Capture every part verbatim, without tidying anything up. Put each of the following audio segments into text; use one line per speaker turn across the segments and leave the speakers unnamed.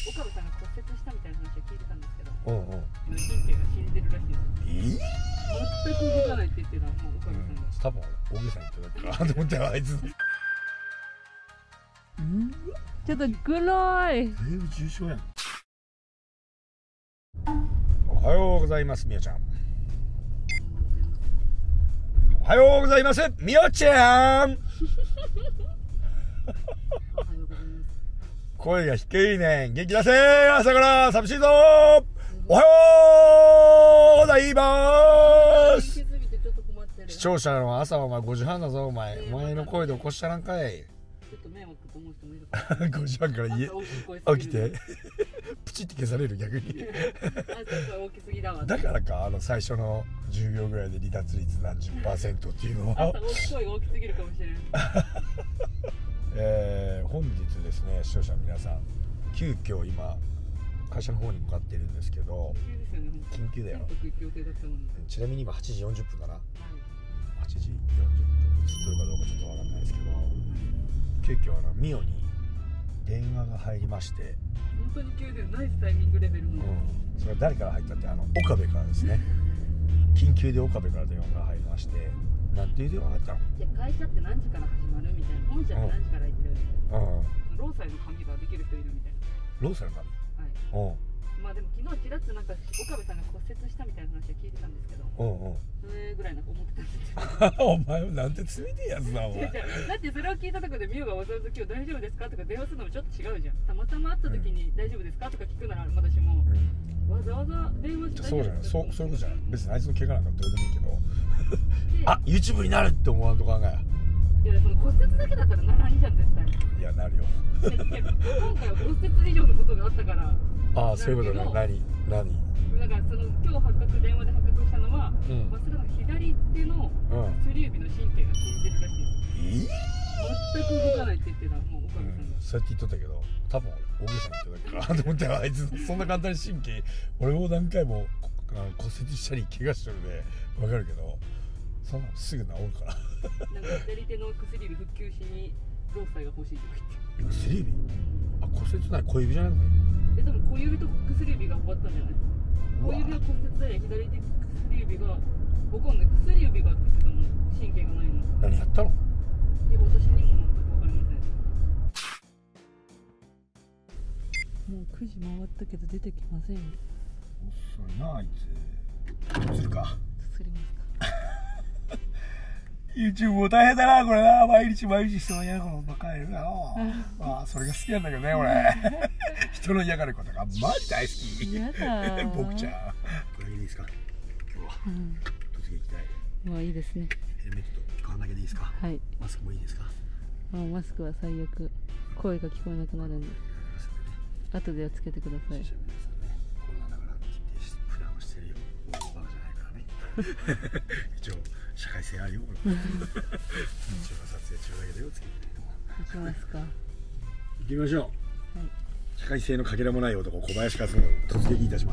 岡部さんが骨折したみたいな話は聞いてたんですけど、
うんうん。
神経が死んでるらしいです。全く動かないって言ってた、もう岡部さんが。
多分大げさに言ってたかなと思ったよあいつ。
ちょっとグロい。
だいぶ重症やん。おはようございますみおちゃん。おはようございますみおちゃん。声が低いねん。元気出せー。朝から寂しいぞー。おはようございます。視聴者の朝はお前ごじはんだぞお前。お前の声で起こしたらんかい。
ちょっと迷惑と思う人もいるから。
ごじはんから家起きてプチって消される逆に。
大きすぎだわ。
だからかあの最初のじゅうびょうぐらいで離脱率何十パーセントっていうのは。
朝声が大きすぎるかもしれない。
えー、本日ですね視聴者の皆さん急遽今会社の方に向かっているんですけど、緊急だよ。ちなみに今はちじよんじゅっぷんだな、はい、はちじよんじゅっぷん映ってるかどうかちょっとわかんないですけど、急遽あのミオに電話が入りまして、
本当に急でナイスタイミングレベルの、うん、
それは誰から入ったって、あの岡部からですね。緊急で岡部から電話が入りまして、なんていう電話があったの？
いや、会社って何時から始まるみたいな、本社って何時から行ってるみたいな、うん、労災の紙ができる人いるみたいな。
労災の紙？はい。うん。
まあでも昨日ちらっとなんか岡部さんが骨折したみたいな話は聞いてたんですけど、うんうん、それぐらいなんか思ってたんですよ。
お前はなんて冷てえやつだお前。
だってそれを聞いたところでミオがわざわざ今日大丈夫ですかとか電話するのもちょっと違うじゃん。たまたま会った時に大丈夫ですかとか聞くなら私も、うん、わざわざ電話して
そうじゃない、そうそういうことじゃない。別にあいつの怪我なんかどうでもいいけどあ、YouTube になるって思わんと考え。
いや、その骨折だけだったらならんじゃん絶対。
いや、なるよ。
今回は骨折以上のことがあったから。
ああ、そういうことね。何何
だからその今日発覚電話で発覚したのは、うん、まっすぐの左手の薬指の神経が死んでるらしいです。えー、全く動かないって言ってた、もう岡部さんが、うん、そうやって言っとったけど、多分俺大げさに言ってたかなと思ったよ。あいつそんな簡単に神経、俺も何回も骨折したり怪我してるんで分かるけど、そんなのすぐ治るからなんか左手の薬指復旧しに労災が欲しいとか言って。
薬指？あ、骨折ない、小指じゃないのかよ。
え、でも小指と薬指が終わったんじゃない？小指は骨折で左手薬指がわかんない。薬指がって言ってたもん、神経がないの。
何やったの？
いや、私にも全く分かりません。もうくじ回ったけど出てきませんよ。
遅いなあいつ。映るか？
映りますか？
YouTube も大変だなこれな。毎日毎日人の嫌がることばっかりいるな。まあそれが好きなんだけどね俺。人の嫌がることがマジ大好き。
やだ
僕ちゃん。これだけでいいですか今日は。うん、突撃行きたい。
まあいいですね。
ヘルメット買わなきゃでいいですか？はい。マスクもいいですか？
まあマスクは最悪声が聞こえなくなるんで、後ではつけてください。
コロナだからって言って普段はしてるよ。バカじゃないからね。一応社会性あるよ。一応撮影中だけだよ。つけて
行きますか。
行きましょう。はい。社会性のかけらもない男小林和伸突撃いたします。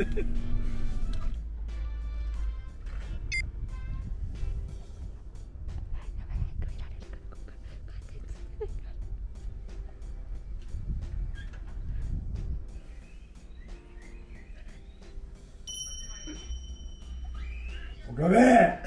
岡部。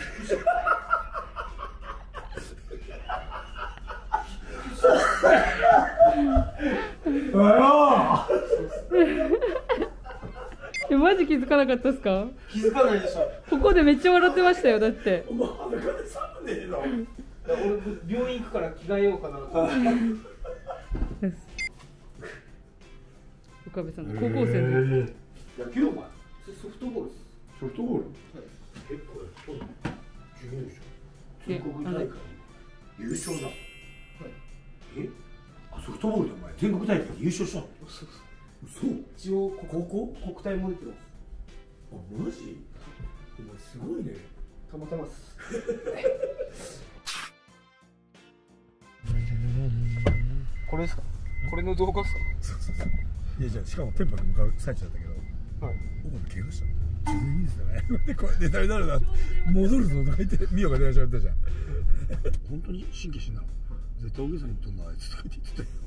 え、マジ気づかなかったですか？
気づかないでしょ。
ここでめっちゃ笑ってましたよ。だって。
お前裸で寒ねえの。
俺病院行くから着替えようかなと。
岡部さん、高校生で。
野球お前。ソフトボールです。
ソフトボール。
結構そう。準優勝。
全国大会優勝だ。え？あ、ソフトボールでお前全国大会で優勝したの？
そうそう。
そう。
一応高校国体も出てます。
あ、マジ？お前すごいね。
たまたまっす。これですか？これの動画っすか？
そうそうそう。いや、じゃあしかもテンパに向かう最中だったけど、はい。僕も怪我したの。自分いいですよね。でこれネタになるな。戻るぞとか言ってミオが電話しゃべったじゃん。本当に神経死んだの？絶対大げさに言っとんなあいつとか言ってたよ。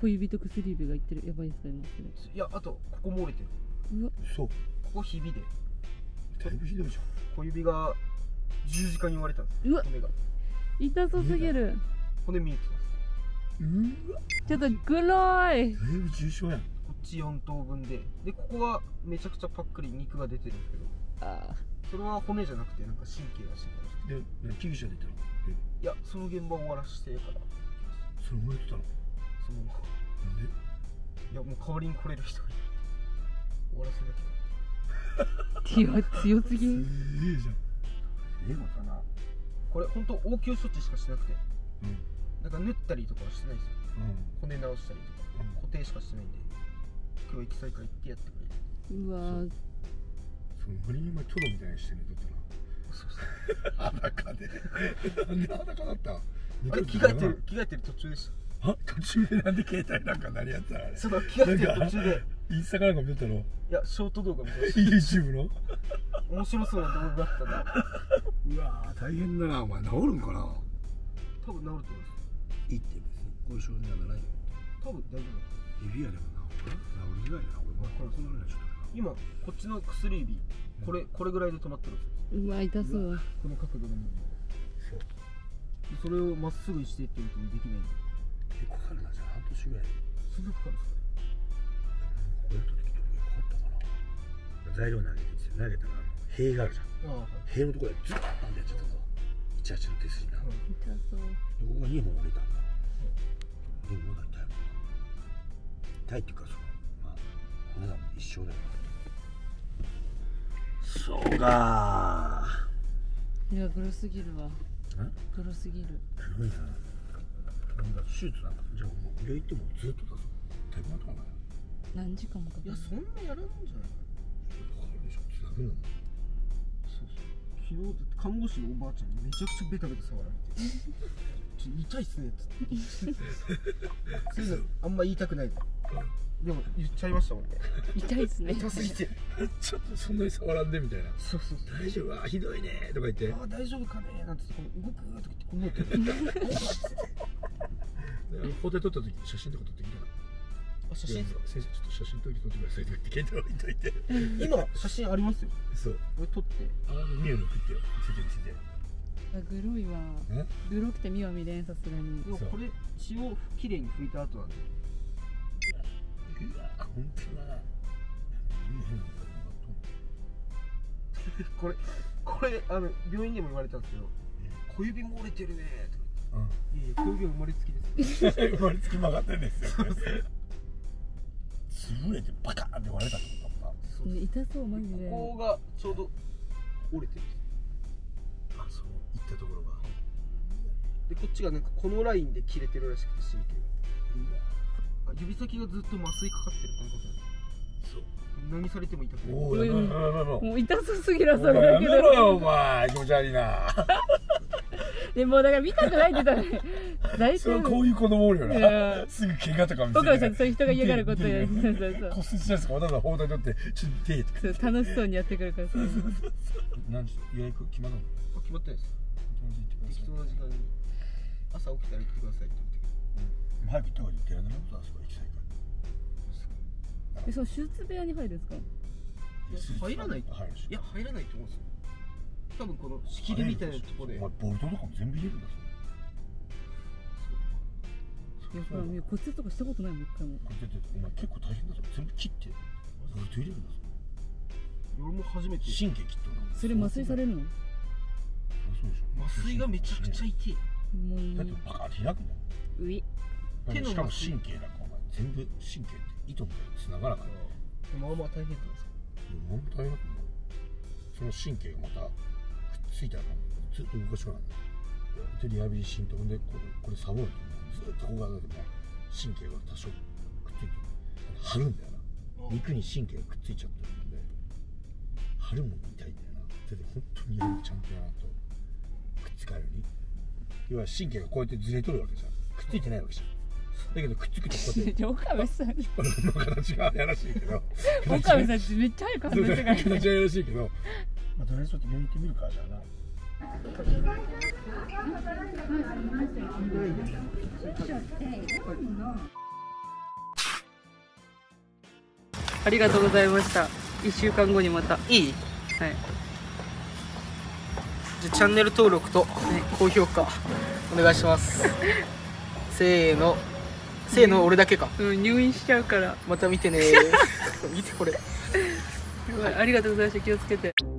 小指と薬指がいってる。やばいですね。
いや、あとここも折れてる。
うわ、そう。こ
こひびで。
だいぶひどいじゃん。
小指が十字架に割れたんです。
うわ、
骨が。
痛そうすぎる。
骨見えてます。
うわ。
ちょっとグロい。
だいぶ重症やん。
こっちよん等分で、でここはめちゃくちゃパックリ肉が出てるんですけど。
ああ。
それは骨じゃなくてなんか神経がして
た。で、救急車で行ったの？
いや、その現場を終わらしてから。
それ燃えてたの？
そのまま。
なんで？
いや、もう代わりに来れる人がいる。終わらせなきゃ。
強強すぎん。
すげえじゃん。ええのかな。
これ本当応急処置しかしてなくて、
うん、
なんか縫ったりとかはしてないですよ、うん、骨直したりとか、うん、固定しかしてないんで、今日エキサイカ行ってやってくれる。
うわー、
その無理に今トドみたいにしてるんだったな。裸でなんで裸だった？
あれ着替えてる着替えてる途中でした。
あ、途中でなんで携帯なんか何やったらあれ。
その着替えてる途中で
インスタかなんか見たの？い
や、ショート動画見ました。
YouTube の
面白そうな動画だったな。
うわー大変だな。お前治るんかな？
多分治ると思います。
いいって別に後遺症にはならないよ。
多分大丈夫。
指はでも治る治りづらいな。俺これこのぐらいちょっと
今こっちの薬指これこれぐらいで止まってるんですよ。
うわ痛そう。
この角度でもそう。それをまっすぐにしてって言うとできないんで。
結構かかるな。じゃあ半年ぐらい。
そんなかかるんですかね。
こうやった時とかかかったかな。材料投げて投げたら塀があるじゃん。塀のところでズッとやっちゃったぞ。いちはちの手すりな。
痛そう。
でここがにほん折れたんだ。でもまだ痛いもんな。痛いっていうかそのまあ骨だもん一緒だよ。そうか
ー。いやグロすぎるわ。グロすぎる。
黒いな。手術なんかじゃあもう病院行ってもずっとだぞ。だいぶ後かな。
何時間もかかる。
いやそんなやらないんじゃないかな。
かかるでしょ。つなぐのも。
そうそう。昨日看護師のおばあちゃんにめちゃくちゃベタベタ触られてちょっと痛いっすねっつってそういうのあんま言いたくないの、うん、でも言っちゃいましたもんね。
痛いっすね。
痛すぎて
ちょっとそんなに触らんでみたいな。
そうそうそう。
大丈夫？あ、ひどいねとか言って。
あ、大丈夫かねなんてこの動くとか言ってこのって
包帯取った時写真とか撮ってきたら。
あ、写真
先生ちょっと写真撮ってくださいとか言って携帯置いといて
今写真ありますよ。
そう
これ撮って
あの見えるの食ってよ見せて見せて。
グロいわ。グロくて見は見れんさすがに。
でもこれ血をきれいに拭いた後なんで。
うわ本当だ。
これこれあの病院でも言われたんですけど小指も折れてるねとか言って、いやいや小指は生まれつきです
生まれつき曲がってんですよ。潰れてバカーンって割れたってことだもんな。
痛そうマジで。
ここがちょうど折れてる。
あ、そういったところが。
でこっちがなんかこのラインで切れてるらしくて神経が。指先がずっと麻酔かかってる感覚なんです。そう。何されても痛くない。
おお、やめろやめろ。
もう痛そうすぎるそれだけで。
やめろよお前気持ち悪いな。
でもだから見たくないって言ったら大
それこういう子供おるよな。すぐ怪我とか見せて。
岡部さんそういう人が嫌がることや。そうそうそう。
骨折したやつがわざわざ包帯取ってちょっと手と
か。楽しそうにやってくるから。
何時予約決まるの？
決まってないです。適当な時間に朝起きたら行ってくださいって言って。
早く行った方がいいってやらないことはすごい行きたいから。
え、その手術部屋に入るんですか？
入らない。いや入らないと思うんですよ。多分この仕切りみたいなところで。
お前ボルトとかも全部入れるんだぞ。
いや、骨折とかしたことないもん一回も。
お前結構大変だぞ。全部切ってボルト入れるんだぞ。
俺も初めて。
神経切ったの。
それ麻酔されるの？
そうでしょ。
麻酔がめちゃくちゃ痛い。
もう
だってバカって開くんだよ。
うい。
手のしかも神経なんかお前全部神経って糸みたいに繋がらない。
まあまあ大変なんですか。
まあまあ大変だと思う。その神経がまたくっついたらずっと動かしかないんだよ。でリハビリしんとこでこれこれサボるとずっとここがでも神経が多少くっついてる。張るんだよな。肉に神経がくっついちゃってるんで張るもん痛いんだよな。だって本当にやるちゃんとやらんとくっつかないように。要は神経がこうやってずれとるわけじゃん。くっついてないわけじゃん。だけどくっつくとこうやって
岡部さん
引っ張るの形がやらしいけど
岡部さんめっちゃ早く話してから
形はやらしいけどまあとりあえずちょっと病院行ってみるかじゃあな。
ありがとうございました。いっしゅうかんごにまた。
いい？
はい。
じゃあチャンネル登録と高評価お願いします。せーの。せーの、俺だけか。
うん、入院しちゃうから。
また見てね。見てこれ。
ありがとうございました。気をつけて。